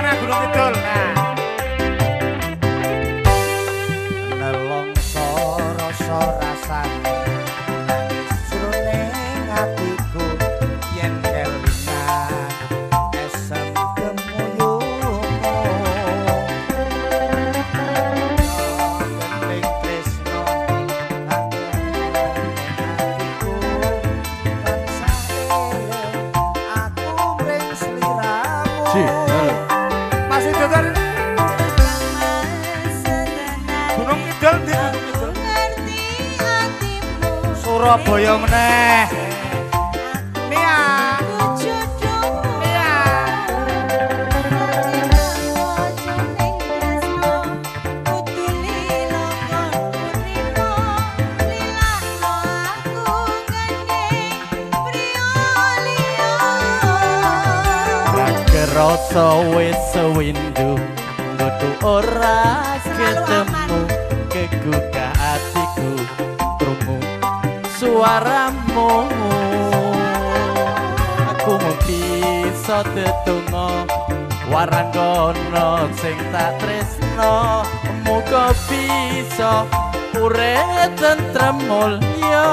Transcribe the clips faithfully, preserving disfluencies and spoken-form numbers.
mana Gunung Kidul. Nah. Nelongso rasa rasane nangis jroning atiku yen kelingan esem gemuyungmu. Gending tresno atiku tansah eling aku mring sliramu. Masih doter Gunung Kidul di Gunung Kidul. Surabaya meneh. Nia. Nia. Rasa wis sewindu nggotu ora ketemu kegugah atiku krungu suaramu. Aku mung bisa tetunggo waranggana sing tak tresno, muga bisa urip tentrem mulya.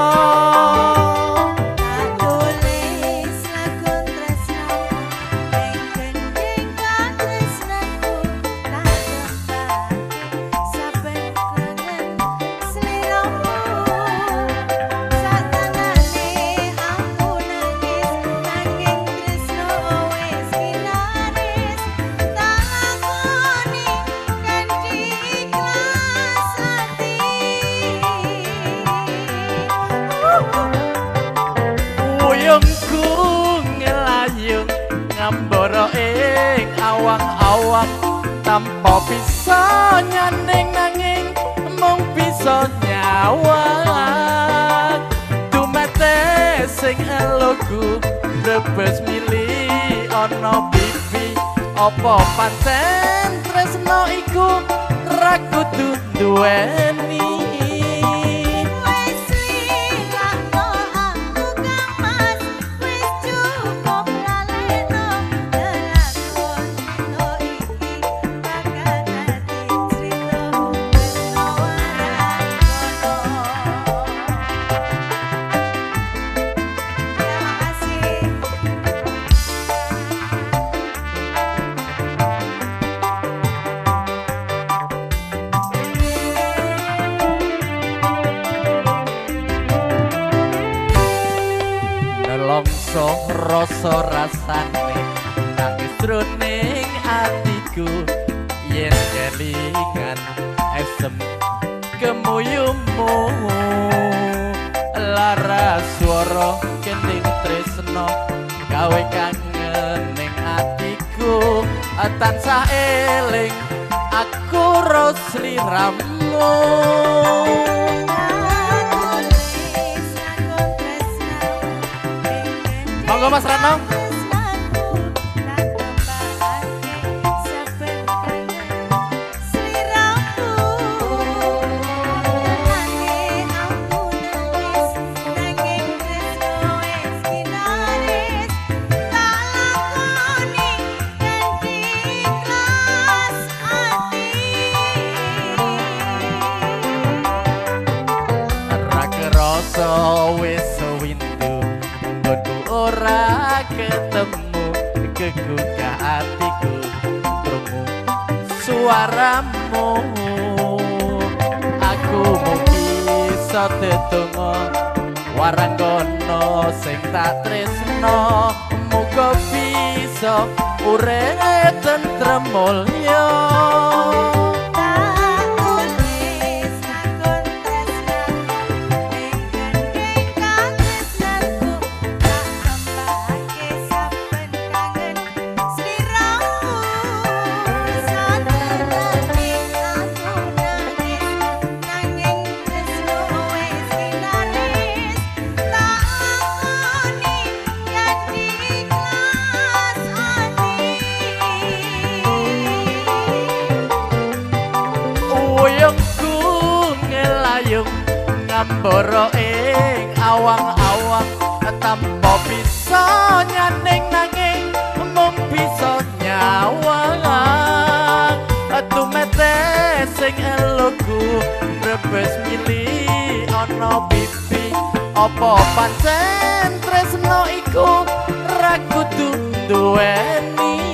Uyungku ngelayung ngambara ing awang-awang tanpa bisa nyaning nanging mung bisa nyawang. Dumete sing eloku brebes mili ana pipi, apa pancen tresno iku ra kudu duweni. Nelongso rasa rasane nangis jroning atiku yen kelingan esem kemuyungmu. Lara swara kending tresno gawe kangen ning atiku tansah eling aku ro sliramu. Monggo Mas Rano. Rasa wis sewindu nggonku ora ketemu kegugah atiku krungu suaramu. Aku mung bisa tetunggo waranggana sing tak tresno, muga bisa urip tentrem mulya. Ngambara ing awang-awang tanpa bisa nyaning nanging mung bisa nyawang. wis mili ana pipi apa pancen tresno iku ra kudu duweni